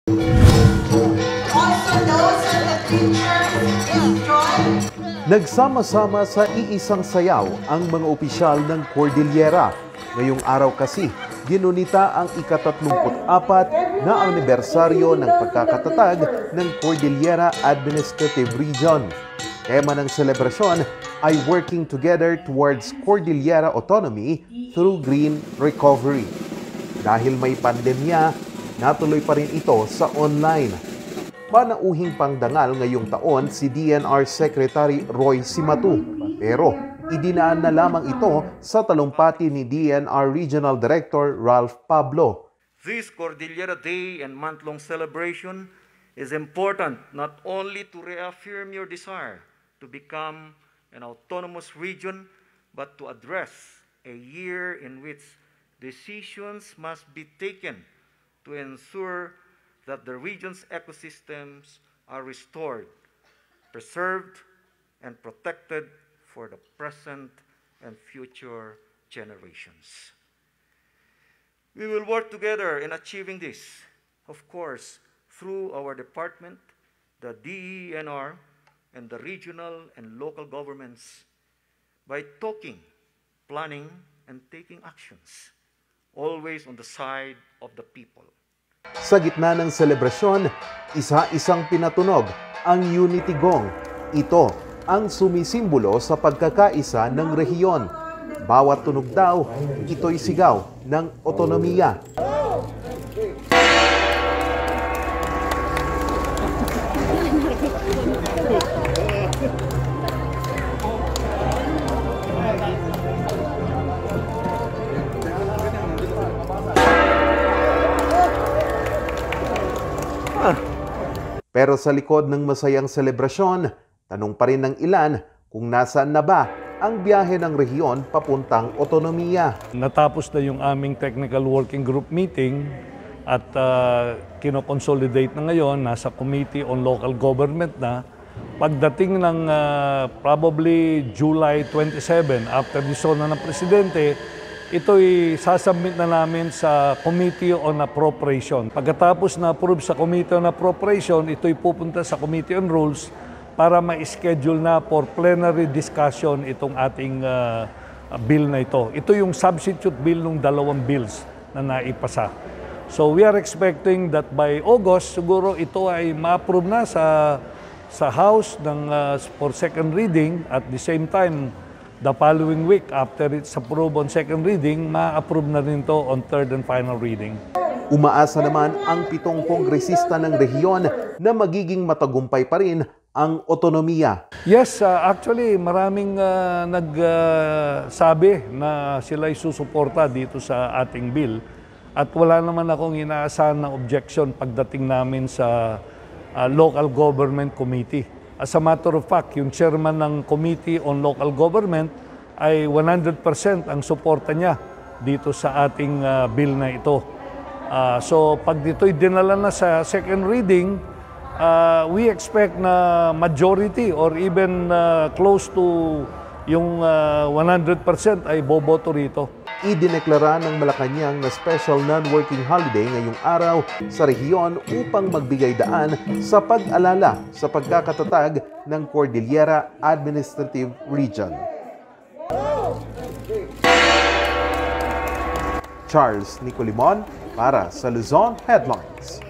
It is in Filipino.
Also, those are the teachers enjoy. Nagsama-sama sa iisang sayaw ang mga opisyal ng Cordillera. Ngayong araw kasi, ginunita ang ika-34 na anibersaryo ng pagkakatatag ng Cordillera Administrative Region. Tema ng selebrasyon ay Working Together Towards Cordillera Autonomy Through Green Recovery. Dahil may pandemya, natuloy pa rin ito sa online. Panauhing pangdangal ngayong taon si DNR Secretary Roy Cimatu, pero idinaan na lamang ito sa talumpati ni DNR Regional Director Ralph Pablo. This Cordillera Day and month-long celebration is important not only to reaffirm your desire to become an autonomous region, but to address a year in which decisions must be taken to ensure that the region's ecosystems are restored, preserved, and protected for the present and future generations. We will work together in achieving this, of course, through our department, the DENR, and the regional and local governments, by talking, planning, and taking actions, always on the side of the people. Sa gitna ng selebrasyon, isa-isang pinatunog ang Unity Gong. Ito ang sumisimbolo sa pagkakaisa ng rehiyon. Bawat tunog daw, ito'y sigaw ng otonomiya. Pero sa likod ng masayang selebrasyon, tanong pa rin ng ilan kung nasaan na ba ang biyahe ng rehiyon papuntang otonomiya. Natapos na yung aming technical working group meeting at kinoconsolidate na ngayon, nasa Committee on Local Government na. Pagdating ng probably July 27, after decision na ng Presidente, ito'y sasubmit na namin sa Committee on Appropriation. Pagkatapos na-approve sa Committee on Appropriation, ito'y pupunta sa Committee on Rules para ma-schedule na for plenary discussion itong ating bill na ito. Ito yung substitute bill ng dalawang bills na naipasa. So we are expecting that by August, siguro ito ay ma-approve na sa House for second reading. At the same time, the following week, after it's approved on second reading, ma-approve na rin to on third and final reading. Umaasa naman ang 7 kongresista ng rehiyon na magiging matagumpay pa rin ang otonomiya. Yes, actually maraming nagsabi na sila'y susuporta dito sa ating bill. At wala naman akong inaasahan na objection pagdating namin sa Local Government Committee. As a matter of fact, yung chairman ng Committee on Local Government ay 100% ang suporta niya dito sa ating bill na ito. So pag dito'y dinala na sa second reading, we expect na majority or even close to yung 100% ay boboto rito. Idineklara ng Malacanang na special non-working holiday ngayong araw sa rehiyon upang magbigay daan sa pag-alala sa pagkakatatag ng Cordillera Administrative Region. Charles Nicolimon para sa Luzon Headlines.